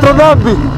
altro Dabby!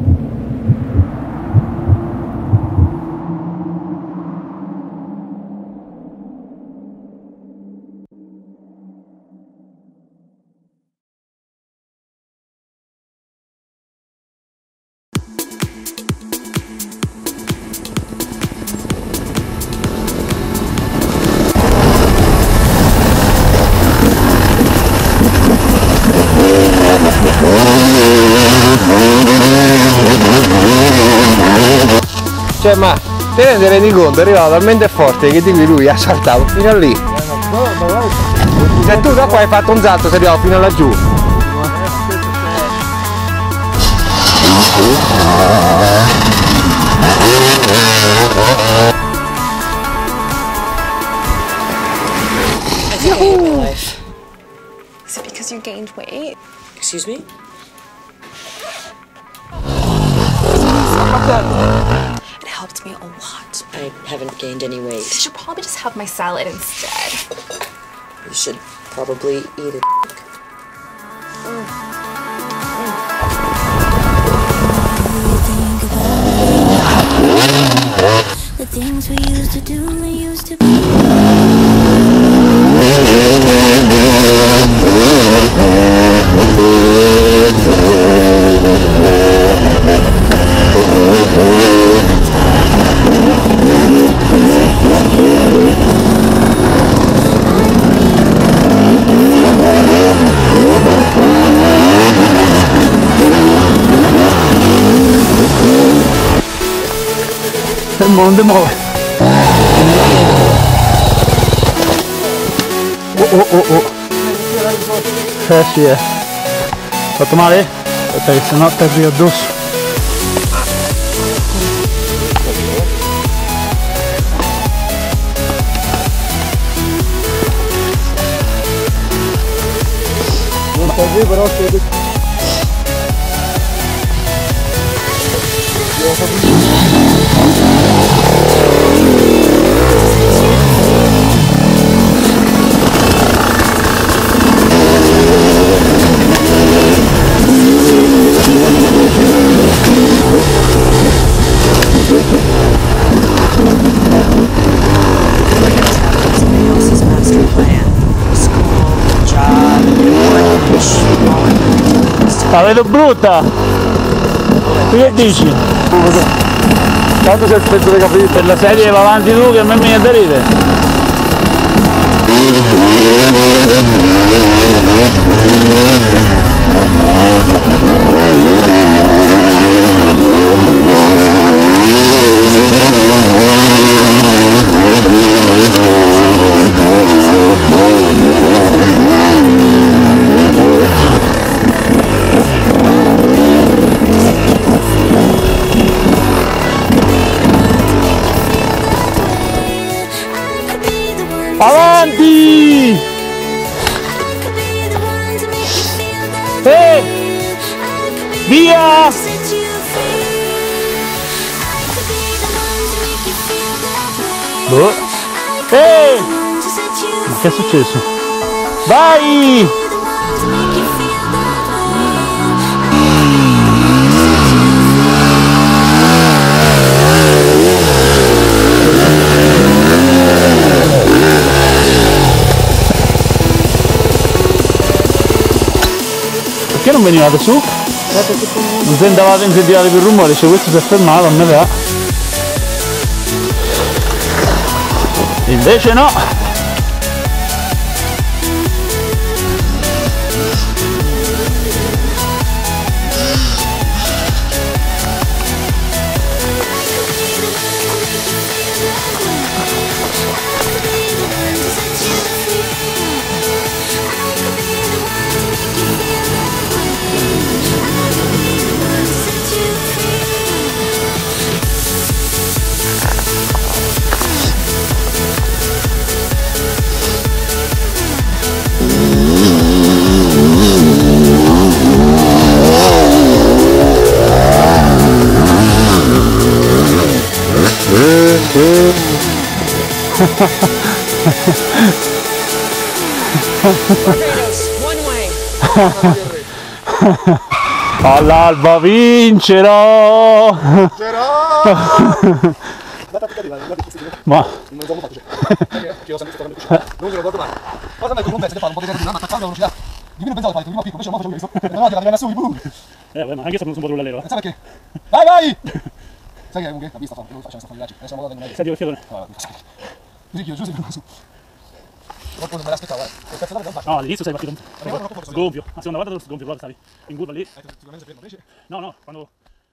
Cioè, ma te ne rendi conto? È arrivato talmente forte che di lui ha saltato fino a lì. Se tu da qua hai fatto un salto sei arrivato fino a laggiù. Is it because you gained weight? Excuse me? It helped me a lot. I haven't gained any weight. You should probably just have my salad instead. You should probably eat it. The things we used to do, we used to be. Il mondo muove. Oh. Sì, fatto male? Aspetta che sennò ti arrivo addosso. Non sta qui però se... La vedo brutta! Tu che dici? Tanto sei il pezzo dei capelli. Per la serie va avanti tu che a me mi aderite. Avanti! Via! Boh. Ma che è successo? Vai! Perché non venivate su? Non sentavate incendiare più rumore, cioè questo si è fermato, a me va. Invece no! One way. All'alba vincerò! Ma Non glielo do domani. Cosa mai tu non pensi di fare un po' di reazione, ma attaccando la velocità? Di cui non pensavo di fare, tu prima piccolo, invece non faccio questo. E davanti la viene su, boom! vabbè, ma anche se non sono un po' rullallero. Sai perché? Vai, vai! Sai che è un che? La vista fa, non facciamo sta falliracci. Adesso la moda del meglio. Senti, che fiatone. Così che io giù si fermo su. Qualcuno me l'aspettava, il pezzo d'area No, all'inizio sei partito sgonfio. La seconda volta sgonfio, guarda, stavi in curva lì. sicuramente si ferma, invece. No, quando...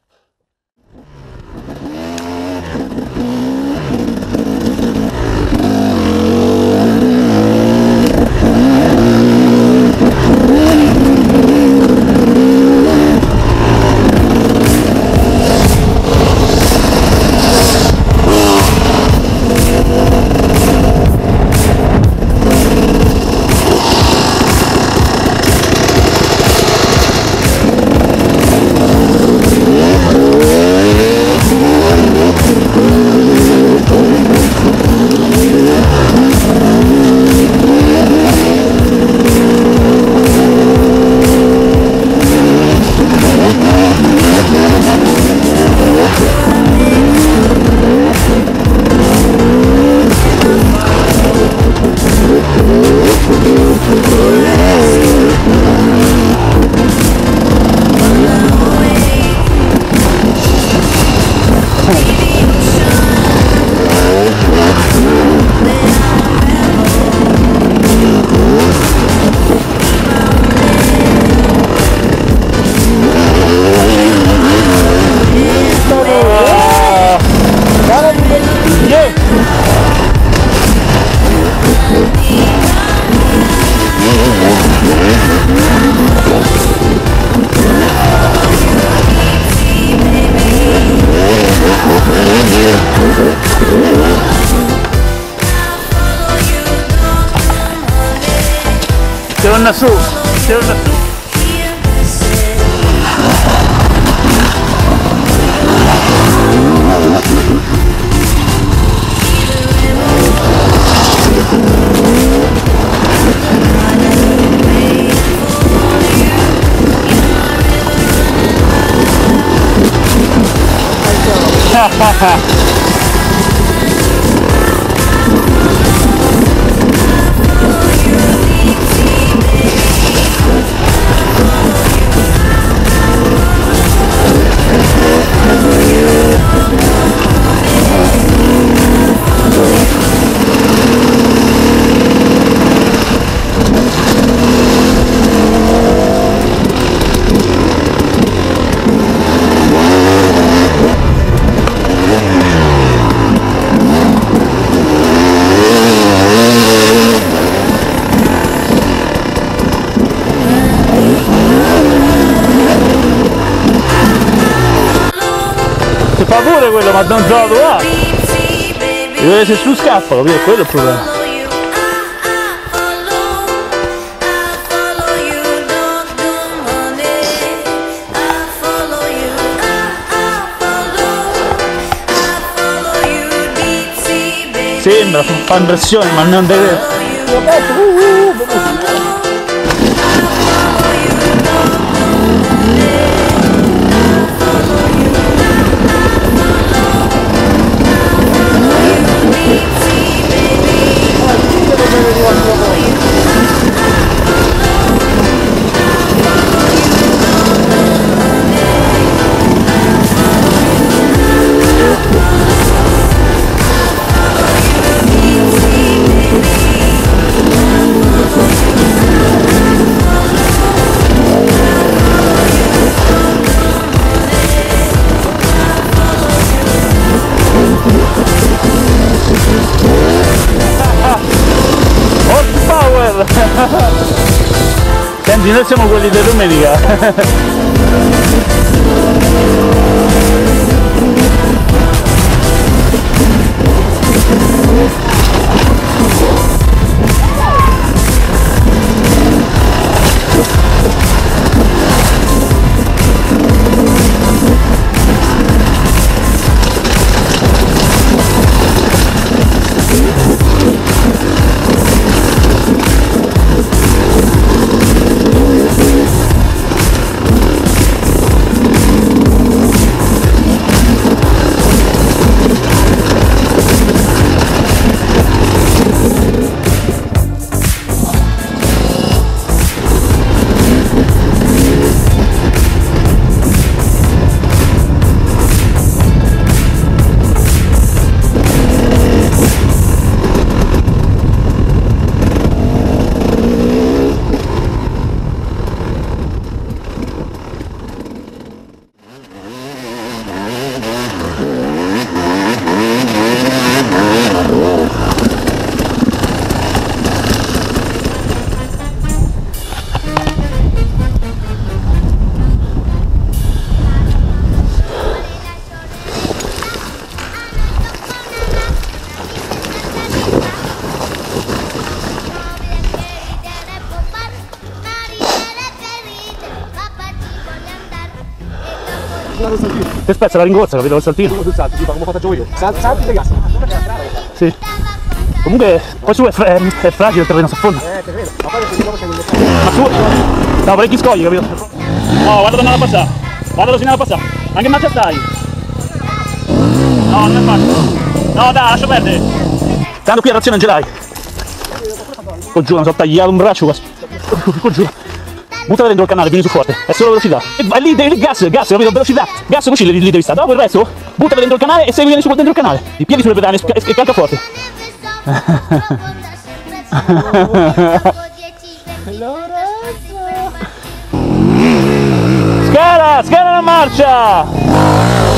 Torna su, torna su. Si fa pure quello, ma non trovo là. Deve essere sullo scaffalo, via, quello è il problema. Sembra, fa impressione, ma non deve... Senti, noi siamo quelli di domenica. Che spezza la ringozza, capito? Il saltino. Come ho fatto giù io. Salti e gas. Sì. Comunque, poi su è fragile il terreno, si affonda. Te vedo. Ma poi Ma su, no, parecchi scogli, capito? No, guarda dove andare a passare. Guarda dove si andava a passare. Anche in marcia stai. No, non è facile. No, dai, lascia perdere. Tanto qui a razione non ce l'hai. Con giù, mi sono tagliato un braccio quasi. Con giù. Buttala dentro il canale, vieni su forte. È solo velocità. E lì devi gas, capito? Velocità. Gas così lì devi stare. Dopo il resto, buttala dentro il canale e segui su dentro il canale. I piedi sulle pedane e calca forte. Scala, scala la marcia!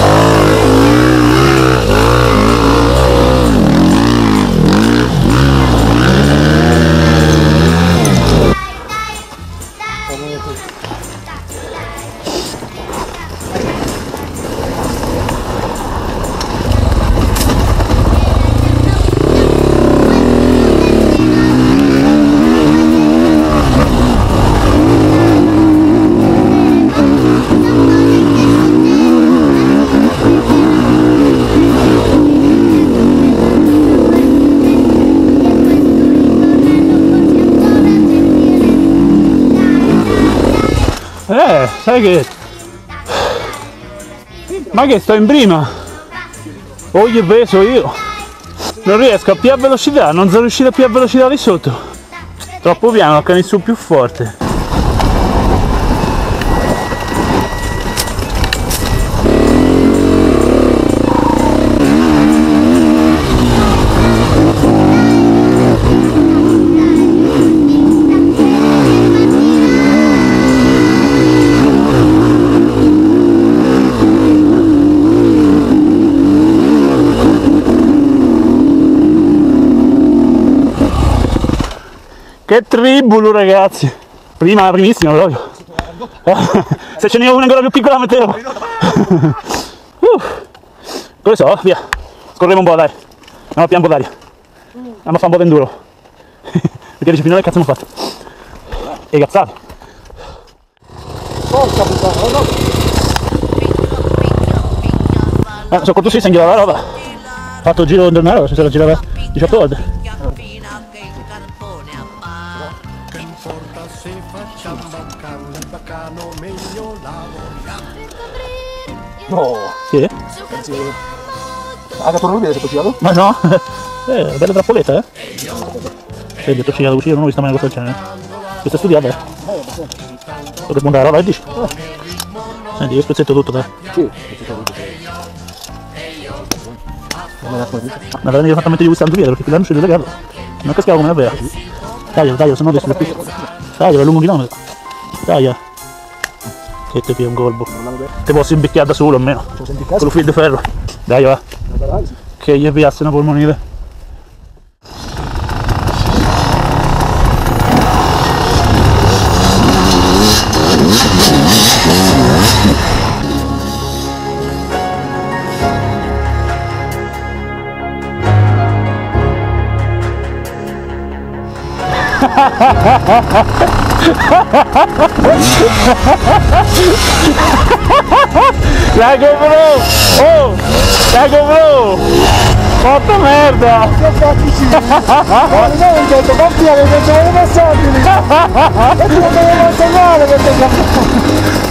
Sai che... Ma che sto in prima? O gli ho preso io? Non riesco a più a velocità, non sono riuscito a più a velocità lì sotto. Troppo piano, ho canizzo più forte. Che tribulu ragazzi! Prima, primissima proprio! Se ce n'è una ancora più piccola mettevo! Come so, via! Scorremo un po', dai! Andiamo a pian po' d'aria! Andiamo a fare un po' d'enduro! Perché dice finora che cazzo hanno fatto? E cazzate! Porca puttana, no! Sono corto sì, si la roba! Ho fatto il giro intorno alla roba, se la girava 18 volte! No! Sì? Ha dato un se tocciato? Ma no! Bella trappoletta, eh! Vedi, ho tocciato così, non ho visto mai una cosa del genere. Questa è studiata, eh! Potrei montare la roba e dici? Senti, io spezzetto tutto, dai! Sì! Ma veramente ho fatto mettere questa via perché l'hanno sceso da casa. Non cascavo come una vera. Taglialo, se no adesso lo qui. Taglialo, è lungo un chilometro. Taglia. Che te pia un colpo. Te posso imbecchiare da solo almeno. Con lo fil di ferro. Dai va. Che gli piasse una polmonite. La GoPro! Oh! La GoPro! Porca merda! Che fatti sì! Ma non ho detto, confia che ce l'avevo passato lì! E tu non me lo male perché...